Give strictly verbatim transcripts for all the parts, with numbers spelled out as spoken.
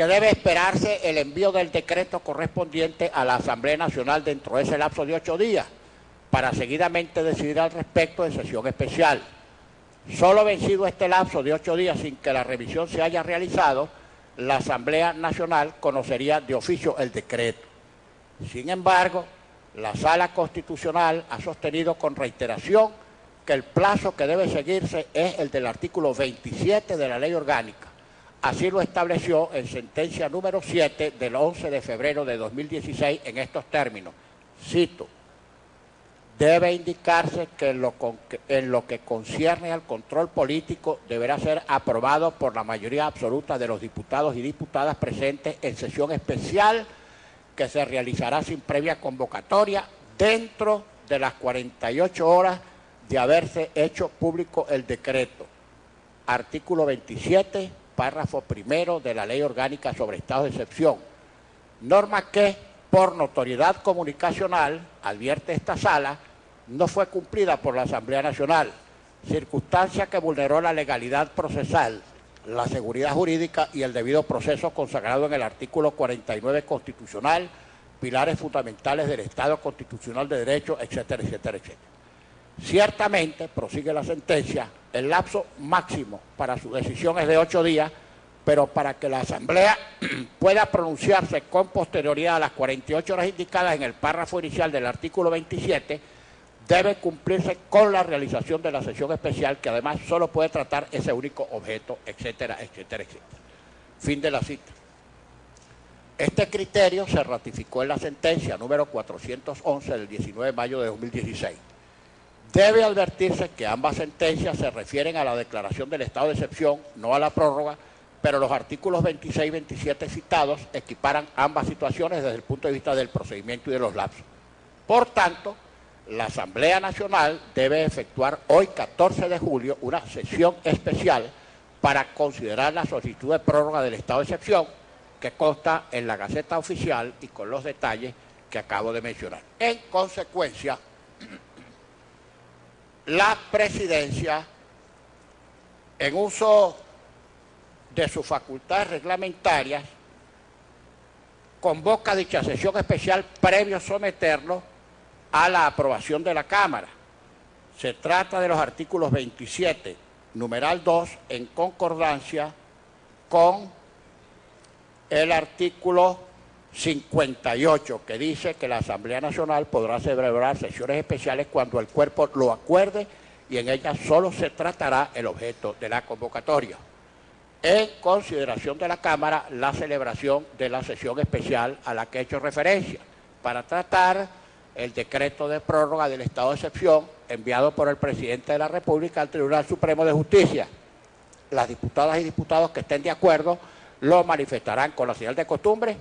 que debe esperarse el envío del decreto correspondiente a la Asamblea Nacional dentro de ese lapso de ocho días, para seguidamente decidir al respecto en sesión especial. Solo vencido este lapso de ocho días sin que la revisión se haya realizado, la Asamblea Nacional conocería de oficio el decreto. Sin embargo, la Sala Constitucional ha sostenido con reiteración que el plazo que debe seguirse es el del artículo veintisiete de la Ley Orgánica. Así lo estableció en sentencia número siete del once de febrero de dos mil dieciséis en estos términos. Cito: debe indicarse que en lo, con, en lo que concierne al control político deberá ser aprobado por la mayoría absoluta de los diputados y diputadas presentes en sesión especial que se realizará sin previa convocatoria dentro de las cuarenta y ocho horas de haberse hecho público el decreto. Artículo veintisiete, párrafo primero de la Ley Orgánica sobre Estados de Excepción. Norma que, por notoriedad comunicacional, advierte esta sala, no fue cumplida por la Asamblea Nacional, circunstancia que vulneró la legalidad procesal, la seguridad jurídica y el debido proceso consagrado en el artículo cuarenta y nueve constitucional, pilares fundamentales del Estado constitucional de derecho, etcétera, etcétera, etcétera. Ciertamente, prosigue la sentencia, el lapso máximo para su decisión es de ocho días, pero para que la Asamblea pueda pronunciarse con posterioridad a las cuarenta y ocho horas indicadas en el párrafo inicial del artículo veintisiete, debe cumplirse con la realización de la sesión especial, que además solo puede tratar ese único objeto, etcétera, etcétera, etcétera. Fin de la cita. Este criterio se ratificó en la sentencia número cuatrocientos once del diecinueve de mayo de dos mil dieciséis. Debe advertirse que ambas sentencias se refieren a la declaración del estado de excepción, no a la prórroga, pero los artículos veintiséis y veintisiete citados equiparan ambas situaciones desde el punto de vista del procedimiento y de los lapsos. Por tanto, la Asamblea Nacional debe efectuar hoy, catorce de julio, una sesión especial para considerar la solicitud de prórroga del estado de excepción, que consta en la Gaceta Oficial y con los detalles que acabo de mencionar. En consecuencia, la Presidencia, en uso de sus facultades reglamentarias, convoca dicha sesión especial previo someterlo a la aprobación de la Cámara. Se trata de los artículos veintisiete, numeral dos, en concordancia con el artículo cincuenta y ocho, que dice que la Asamblea Nacional podrá celebrar sesiones especiales cuando el cuerpo lo acuerde y en ellas solo se tratará el objeto de la convocatoria. En consideración de la Cámara, la celebración de la sesión especial a la que he hecho referencia, para tratar el decreto de prórroga del estado de excepción enviado por el Presidente de la República al Tribunal Supremo de Justicia. Las diputadas y diputados que estén de acuerdo lo manifestarán con la señal de costumbre.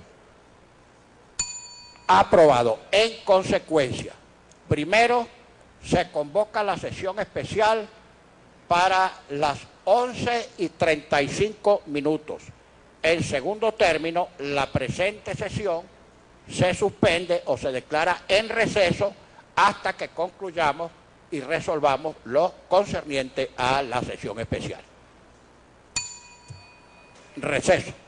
Aprobado. En consecuencia, primero se convoca la sesión especial para las once y treinta y cinco minutos. En segundo término, la presente sesión se suspende o se declara en receso hasta que concluyamos y resolvamos lo concerniente a la sesión especial. Receso.